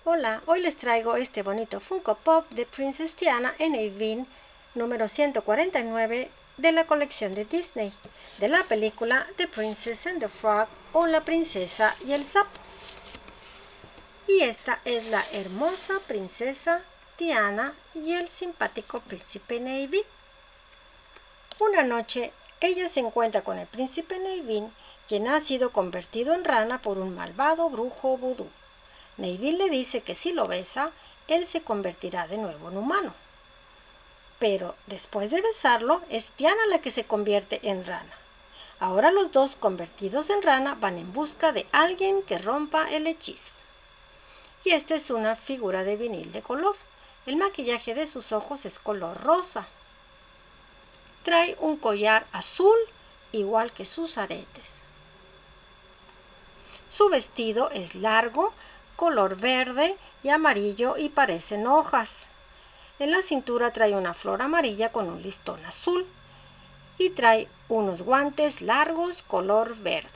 Hola, hoy les traigo este bonito Funko Pop de Princess Tiana en Aveen número 149 de la colección de Disney, de la película The Princess and the Frog o La Princesa y el Sapo. Y esta es la hermosa princesa Tiana y el simpático príncipe Naveen. Una noche, ella se encuentra con el príncipe Naveen, quien ha sido convertido en rana por un malvado brujo vudú. Naveen le dice que si lo besa, él se convertirá de nuevo en humano. Pero después de besarlo, es Tiana la que se convierte en rana. Ahora los dos convertidos en rana van en busca de alguien que rompa el hechizo. Y esta es una figura de vinil de color. El maquillaje de sus ojos es color rosa. Trae un collar azul, igual que sus aretes. Su vestido es largo, color verde y amarillo y parecen hojas. En la cintura trae una flor amarilla con un listón azul y trae unos guantes largos color verde.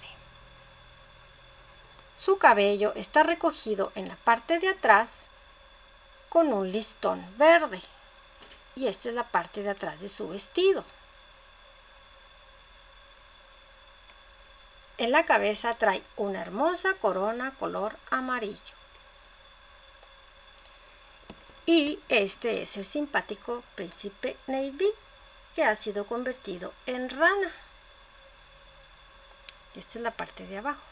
Su cabello está recogido en la parte de atrás con un listón verde y esta es la parte de atrás de su vestido. En la cabeza trae una hermosa corona color amarillo. Y este es el simpático príncipe Naveen, que ha sido convertido en rana. Esta es la parte de abajo.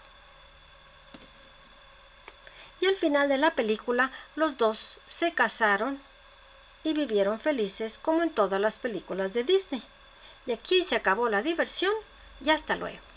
Y al final de la película, los dos se casaron y vivieron felices como en todas las películas de Disney. Y aquí se acabó la diversión y hasta luego.